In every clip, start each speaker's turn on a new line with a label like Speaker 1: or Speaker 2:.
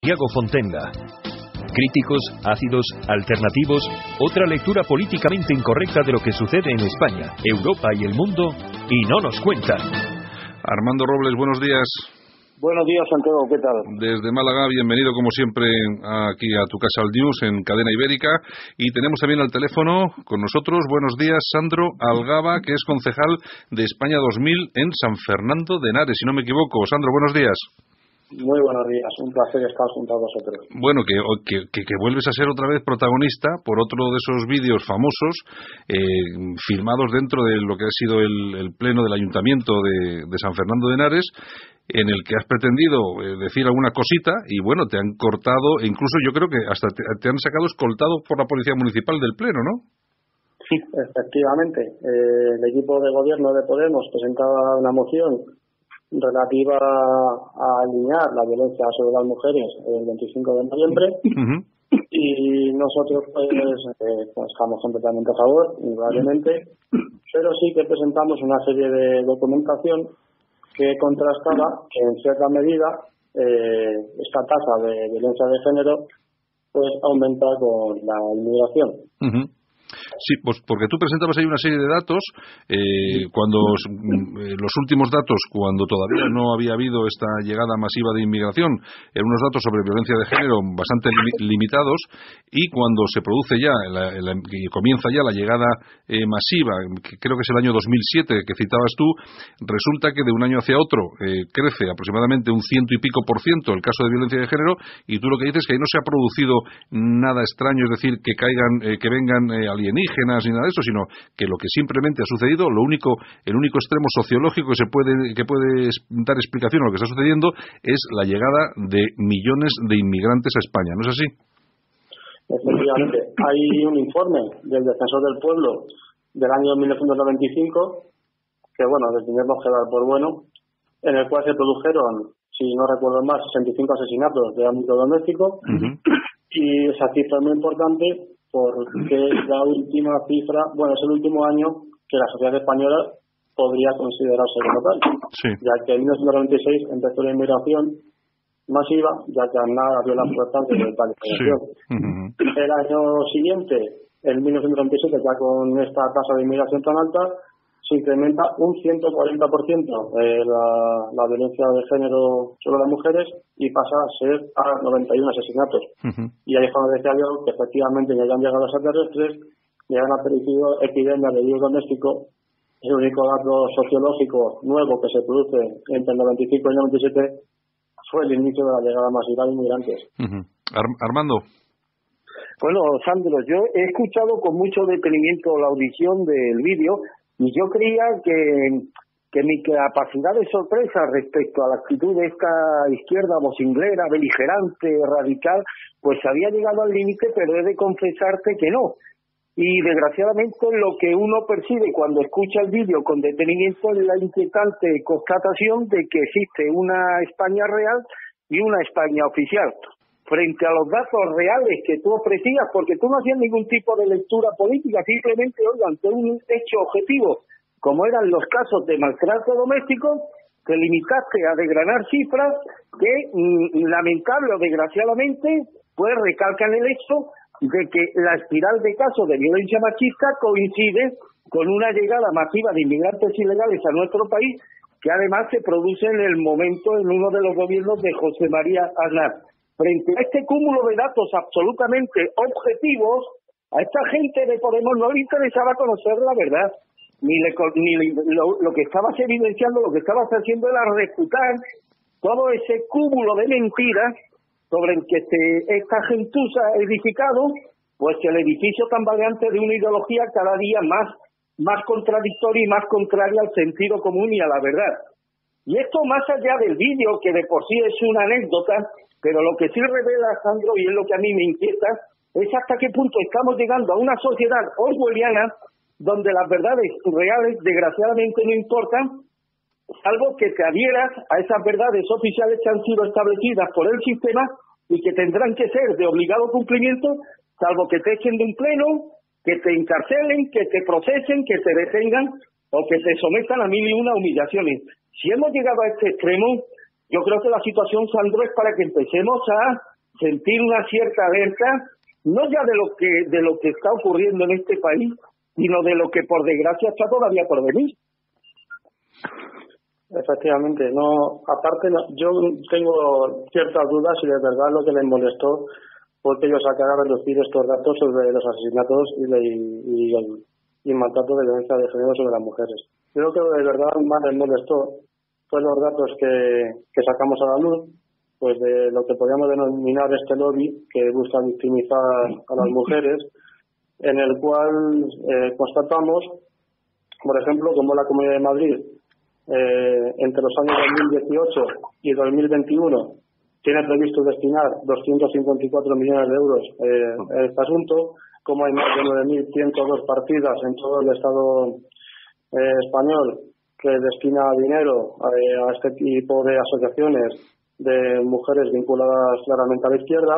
Speaker 1: Santiago Fontenga. Críticos, ácidos, alternativos, otra lectura políticamente incorrecta de lo que sucede en España, Europa y el mundo, y no nos cuentan.
Speaker 2: Armando Robles, buenos días.
Speaker 3: Buenos días, Santiago, ¿qué tal?
Speaker 2: Desde Málaga, bienvenido como siempre aquí a Tu Casa al News en Cadena Ibérica. Y tenemos también al teléfono con nosotros, buenos días, Sandro Algaba, que es concejal de España 2000 en San Fernando de Henares, si no me equivoco. Sandro, buenos días.
Speaker 3: Muy buenos días, un placer estar junto a vosotros.
Speaker 2: Bueno, que vuelves a ser otra vez protagonista por otro de esos vídeos famosos filmados dentro de lo que ha sido el pleno del Ayuntamiento de San Fernando de Henares, en el que has pretendido decir alguna cosita y bueno, te han cortado, e incluso yo creo que hasta te han sacado escoltado por la Policía Municipal del Pleno, ¿no?
Speaker 3: Sí, efectivamente. El equipo de gobierno de Podemos presentaba una moción relativa a alinear la violencia sobre las mujeres el 25 de noviembre. Uh-huh. Y nosotros pues estamos completamente a favor, indudablemente, pero sí que presentamos una serie de documentación que contrastaba que en cierta medida esta tasa de violencia de género pues aumenta con la inmigración.
Speaker 2: Uh-huh. Sí, pues porque tú presentabas ahí una serie de datos, cuando los últimos datos, cuando todavía no había habido esta llegada masiva de inmigración, eran unos datos sobre violencia de género bastante limitados, y cuando se produce ya, y comienza ya la llegada masiva, que creo que es el año 2007 que citabas tú, resulta que de un año hacia otro crece aproximadamente un 100 y pico % el caso de violencia de género, y tú lo que dices es que ahí no se ha producido nada extraño, es decir, que vengan alienígenas ni nada de eso, sino que lo que simplemente ha sucedido, el único extremo sociológico que puede dar explicación a lo que está sucediendo es la llegada de millones de inmigrantes a España, ¿no es así?
Speaker 3: Efectivamente, hay un informe del Defensor del Pueblo del año 1995 que, bueno, tendremos que dar por bueno, en el cual se produjeron, si no recuerdo mal, 65 asesinatos de ámbito doméstico. Uh-huh. Y esa cifra es muy importante porque la última cifra, bueno, es el último año que la sociedad española podría considerarse como tal. Sí. Ya que en 1996 empezó la inmigración masiva, ya que Aznar abrió las puertas de tal inmigración. Sí. Uh-huh. El año siguiente, en 1997, ya con esta tasa de inmigración tan alta, se incrementa un 140% la violencia de género sobre las mujeres y pasa a ser a 91 asesinatos. Uh-huh. Y ahí es cuando decía yo que efectivamente ya han llegado los extraterrestres, ya han aparecido epidemias de virus doméstico. El único dato sociológico nuevo que se produce entre el 95 y el 97 fue el inicio de la llegada masiva de inmigrantes.
Speaker 2: Uh-huh. Armando.
Speaker 4: Bueno, Sandro, yo he escuchado con mucho detenimiento la audición del vídeo. Y yo creía que mi capacidad de sorpresa respecto a la actitud de esta izquierda vocinglera, beligerante, radical, pues había llegado al límite, pero he de confesarte que no. Y desgraciadamente lo que uno percibe cuando escucha el vídeo con detenimiento es la inquietante constatación de que existe una España real y una España oficial. Frente a los datos reales que tú ofrecías, porque tú no hacías ningún tipo de lectura política, simplemente, ante un hecho objetivo, como eran los casos de maltrato doméstico, te limitaste a desgranar cifras que, lamentable o desgraciadamente, pues recalcan el hecho de que la espiral de casos de violencia machista coincide con una llegada masiva de inmigrantes ilegales a nuestro país, que además se produce en el momento en uno de los gobiernos de José María Aznar. Frente a este cúmulo de datos absolutamente objetivos, a esta gente de Podemos no le interesaba conocer la verdad, lo que estabas evidenciando, lo que estabas haciendo era refutar todo ese cúmulo de mentiras sobre el que esta gentuza ha edificado, pues el edificio tambaleante de una ideología cada día más contradictoria y más contraria al sentido común y a la verdad. Y esto más allá del vídeo, que de por sí es una anécdota, pero lo que sí revela, Sandro, y es lo que a mí me inquieta, es hasta qué punto estamos llegando a una sociedad orwelliana donde las verdades reales, desgraciadamente, no importan, salvo que te adhieras a esas verdades oficiales que han sido establecidas por el sistema y que tendrán que ser de obligado cumplimiento, salvo que te echen de un pleno, que te encarcelen, que te procesen, que te detengan o que te sometan a 1001 humillaciones. Si hemos llegado a este extremo, yo creo que la situación, Sandro, es para que empecemos sentir una cierta alerta, no ya de lo que está ocurriendo en este país, sino de lo que por desgracia está todavía por venir.
Speaker 3: Efectivamente, aparte yo tengo ciertas dudas si de verdad lo que les molestó fue que ellos sacaran a reducir estos datos sobre los asesinatos y maltrato de violencia de género sobre las mujeres. Creo que de verdad más les molestó fue los datos que sacamos a la luz, pues de lo que podríamos denominar este lobby que busca victimizar a las mujeres, en el cual constatamos, por ejemplo, como la Comunidad de Madrid entre los años 2018 y 2021 tiene previsto destinar 254 millones de euros a este asunto, como hay más de 9.102 partidas en todo el Estado español que destina dinero a este tipo de asociaciones de mujeres vinculadas claramente a la izquierda,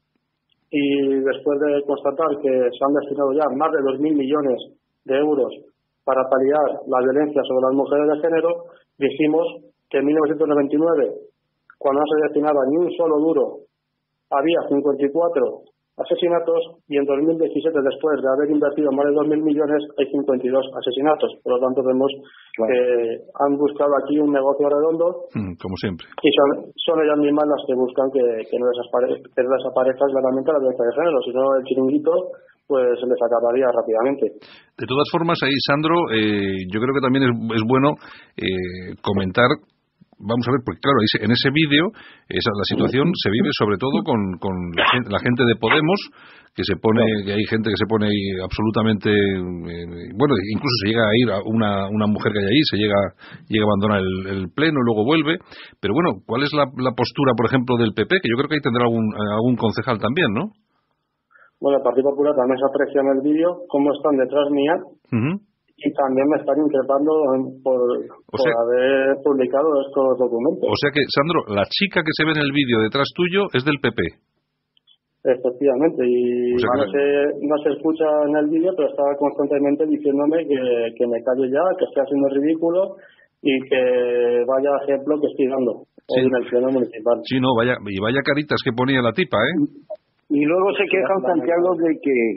Speaker 3: y después de constatar que se han destinado ya más de 2.000 millones de euros para paliar la violencia sobre las mujeres de género, dijimos que en 1999, cuando no se destinaba ni un solo duro, había 54 asesinatos, y en 2017, después de haber invertido más de 2.000 millones, hay 52 asesinatos. Por lo tanto, vemos que han buscado aquí un negocio redondo,
Speaker 2: como siempre.
Speaker 3: Y son ellas mismas las que buscan que no desaparezca claramente la violencia de género, si no el chiringuito pues se les acabaría rápidamente.
Speaker 2: De todas formas, ahí, Sandro, yo creo que también es bueno comentar. Vamos a ver, porque claro, en ese vídeo la situación se vive sobre todo con la gente de Podemos, que hay gente que se pone ahí absolutamente, bueno, incluso se llega a ir a una mujer que hay ahí, llega a abandonar el pleno, luego vuelve, pero bueno, ¿cuál es la postura, por ejemplo, del PP? Que yo creo que ahí tendrá algún concejal también, ¿no?
Speaker 3: Bueno, el Partido Popular también se aprecia en el vídeo cómo están detrás mía. Y también me están increpando por haber publicado estos documentos.
Speaker 2: O sea que, Sandro, la chica que se ve en el vídeo detrás tuyo es del PP.
Speaker 3: Efectivamente, y no se escucha en el vídeo, pero está constantemente diciéndome que me calle ya, que estoy haciendo ridículo y que vaya ejemplo que estoy dando hoy en el pleno municipal.
Speaker 2: Sí, no, vaya caritas que ponía la tipa, ¿eh?
Speaker 4: Y luego se quejan, Santiago, de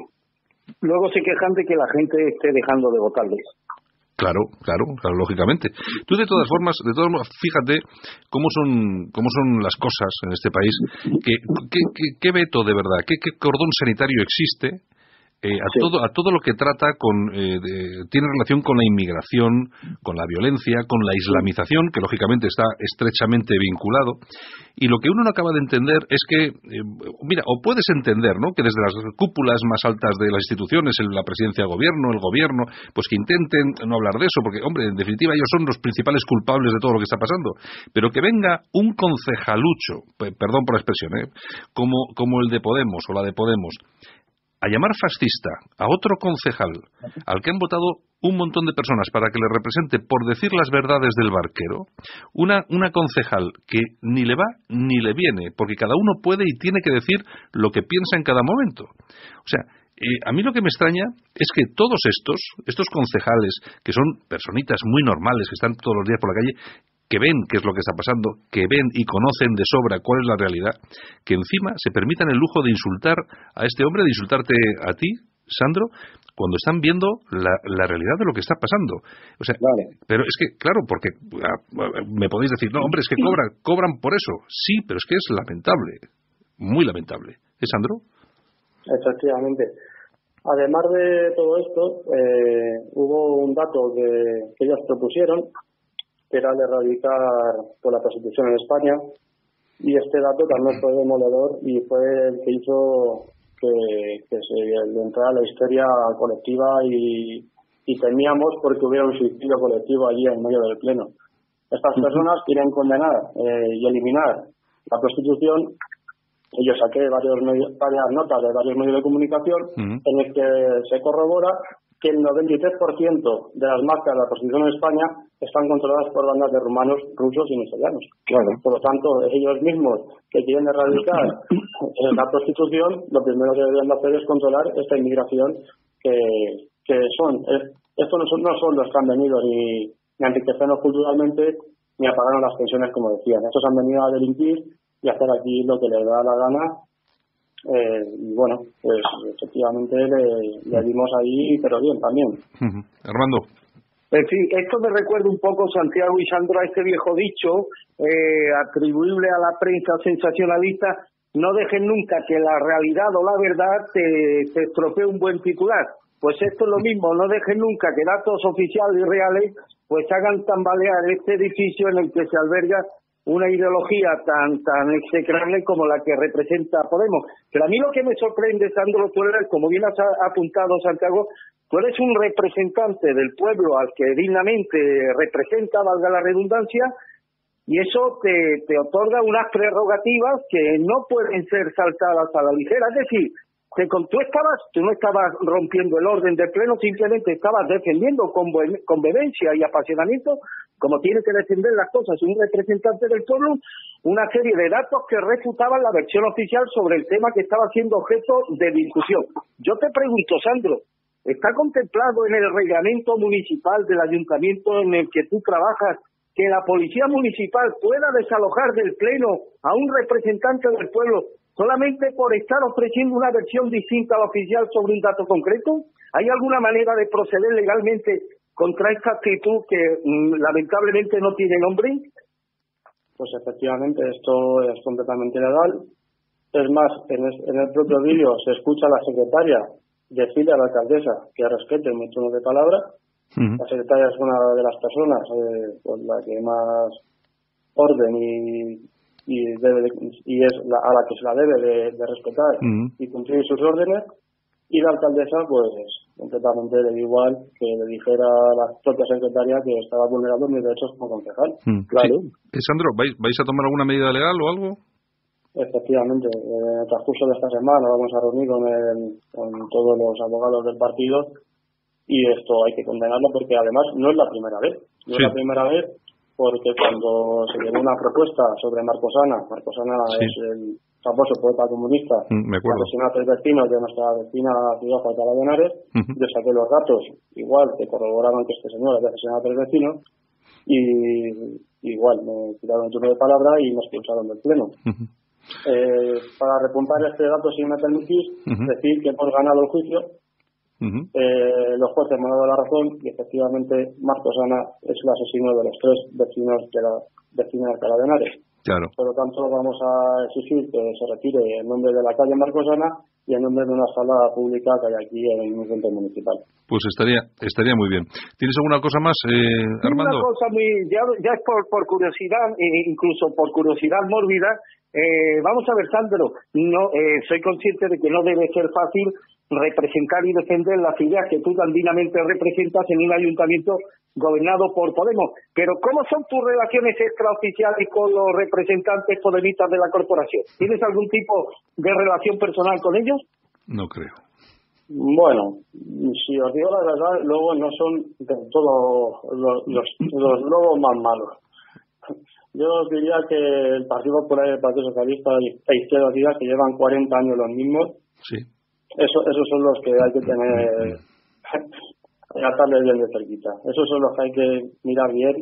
Speaker 4: que la gente esté dejando de votarles.
Speaker 2: Claro, lógicamente. Tú de todas formas, fíjate cómo son las cosas en este país. ¿Qué veto de verdad, qué cordón sanitario existe a todo lo que trata tiene relación con la inmigración, con la violencia, con la islamización, que lógicamente está estrechamente vinculado? Y lo que uno no acaba de entender es que, o puedes entender, ¿no?, que desde las cúpulas más altas de las instituciones, la presidencia del gobierno, el gobierno, pues que intenten no hablar de eso, porque, hombre, en definitiva ellos son los principales culpables de todo lo que está pasando. Pero que venga un concejalucho, perdón por la expresión, como el de Podemos o la de Podemos, a llamar fascista a otro concejal al que han votado un montón de personas para que le represente por decir las verdades del barquero, una concejal que ni le va ni le viene, porque cada uno puede y tiene que decir lo que piensa en cada momento. O sea, a mí lo que me extraña es que todos estos concejales, que son personitas muy normales, que están todos los días por la calle, que ven qué es lo que está pasando, que ven y conocen de sobra cuál es la realidad, que encima se permitan el lujo de insultar a este hombre, de insultarte a ti, Sandro, cuando están viendo la realidad de lo que está pasando. O sea, vale. Pero es que, claro, porque me podéis decir, no, hombre, es que cobran por eso. Sí, pero es que es lamentable, muy lamentable. ¿Es, Sandro?
Speaker 3: Efectivamente. Además de todo esto, hubo un dato que ellos propusieron, que era de erradicar la prostitución en España, y este dato también fue demoledor y fue el que hizo que se entrara a la histeria colectiva y temíamos porque hubiera un suicidio colectivo allí en medio del pleno. Estas personas quieren condenar y eliminar la prostitución, y yo saqué varias notas de varios medios de comunicación en el que se corrobora que el 93% de las marcas de la prostitución en España están controladas por bandas de rumanos, rusos y nigerianos. Claro. Por lo tanto, ellos mismos que quieren erradicar la prostitución, lo primero que deberían hacer es controlar esta inmigración que son. Estos no son los que han venido ni a enriquecernos culturalmente ni a pagarnos las pensiones, como decían. Estos han venido a delinquir y a hacer aquí lo que les da la gana Y bueno, pues efectivamente le dimos ahí, pero bien también.
Speaker 2: Armando.
Speaker 4: En fin, esto me recuerda un poco, Santiago y Sandro, a este viejo dicho atribuible a la prensa sensacionalista: no dejen nunca que la realidad o la verdad te estropee un buen titular. Pues esto es lo mismo, no dejen nunca que datos oficiales y reales pues hagan tambalear este edificio en el que se alberga una ideología tan execrable como la que representa Podemos. Pero a mí lo que me sorprende, Sandro, tú eres, como bien has apuntado, Santiago, tú eres un representante del pueblo al que dignamente representa, valga la redundancia, y eso te otorga unas prerrogativas que no pueden ser saltadas a la ligera. Es decir, que tú no estabas rompiendo el orden del pleno, simplemente estabas defendiendo con vehemencia y apasionamiento, como tiene que defender las cosas un representante del pueblo, una serie de datos que refutaban la versión oficial sobre el tema que estaba siendo objeto de discusión. Yo te pregunto, Sandro, ¿está contemplado en el reglamento municipal del ayuntamiento en el que tú trabajas que la policía municipal pueda desalojar del pleno a un representante del pueblo solamente por estar ofreciendo una versión distinta a la oficial sobre un dato concreto? ¿Hay alguna manera de proceder legalmente contra esta actitud que lamentablemente no tiene nombre?
Speaker 3: Pues efectivamente, esto es completamente legal. Es más, en el propio vídeo se escucha a la secretaria decirle a la alcaldesa que respete mi turno de palabra. La secretaria es una de las personas con la que más orden y es a la que se la debe de respetar y cumplir sus órdenes, y la alcaldesa pues completamente le dio igual que le dijera a la propia secretaria que estaba vulnerando mis derechos como concejal.
Speaker 4: Claro.
Speaker 2: Sí. Sandro, ¿vais a tomar alguna medida legal o algo?
Speaker 3: Efectivamente, en el transcurso de esta semana vamos a reunir con todos los abogados del partido, y esto hay que condenarlo porque además no es la primera vez. No es la primera vez porque cuando se llevó una propuesta sobre Marcosana es el famoso poeta comunista,
Speaker 2: me acuerdo,
Speaker 3: asesina a 3 vecinos de nuestra vecina ciudad de Alcalá de Henares. Yo saqué los datos, igual que corroboraban que este señor había asesinado a 3 vecinos, y igual me tiraron el turno de palabra y me expulsaron del pleno. Para repuntar este dato, si me permitís, decir que hemos ganado el juicio. Los jueces me han dado la razón y efectivamente Marcosana es el asesino de los 3 vecinos de la vecina de Alcalá de Henares.
Speaker 2: Claro.
Speaker 3: Por lo tanto, vamos a exigir que se retire el nombre de la calle Marcosana y el nombre de una sala pública que hay aquí en un centro municipal.
Speaker 2: Pues estaría muy bien. ¿Tienes alguna cosa más, Armando?
Speaker 4: Una cosa ya es por curiosidad, incluso por curiosidad mórbida. Vamos a ver, Sandro, soy consciente de que no debe ser fácil representar y defender las ideas que tú tan dignamente representas en un ayuntamiento gobernado por Podemos, pero ¿cómo son tus relaciones extraoficiales con los representantes podemistas de la corporación? ¿Tienes algún tipo de relación personal con ellos?
Speaker 2: No creo.
Speaker 3: Bueno, si os digo la verdad, luego no son del todo los lobos más malos. Yo os diría que el Partido Popular y el Partido Socialista e Izquierda Unida, que llevan 40 años los mismos,
Speaker 2: sí,
Speaker 3: esos son los que hay que tener, atarles bien de cerquita. Esos son los que hay que mirar bien,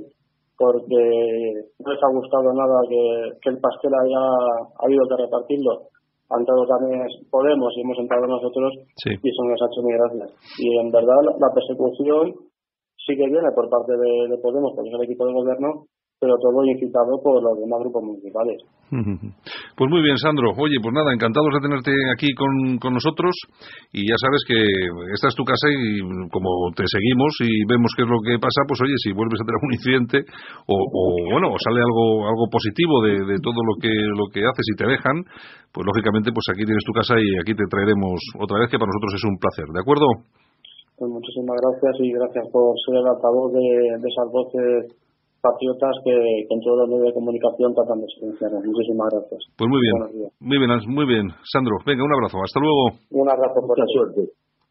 Speaker 3: porque no les ha gustado nada que el pastel haya habido que repartirlo. Han entrado también Podemos y hemos entrado nosotros, y eso nos ha hecho muy gracias. Y en verdad la persecución sí que viene por parte de Podemos, porque es el equipo de gobierno, pero todo incitado por los demás grupos municipales.
Speaker 2: Pues muy bien, Sandro. Oye, pues nada, encantados de tenerte aquí con nosotros, y ya sabes que esta es tu casa y como te seguimos y vemos qué es lo que pasa, pues oye, si vuelves a tener un incidente o sale algo positivo de todo lo que haces y te dejan, pues lógicamente pues aquí tienes tu casa y aquí te traeremos otra vez, que para nosotros es un placer, ¿de acuerdo?
Speaker 3: Pues muchísimas gracias, y gracias por ser el altavoz de esas voces patriotas que en todos los medios de comunicación tratan de silenciarnos. Muchísimas gracias.
Speaker 2: Pues muy bien, muy bien, Sandro. Venga, un abrazo, hasta luego.
Speaker 3: Un abrazo, por la suerte.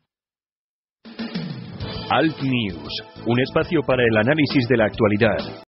Speaker 1: Alt News, un espacio para el análisis de la actualidad.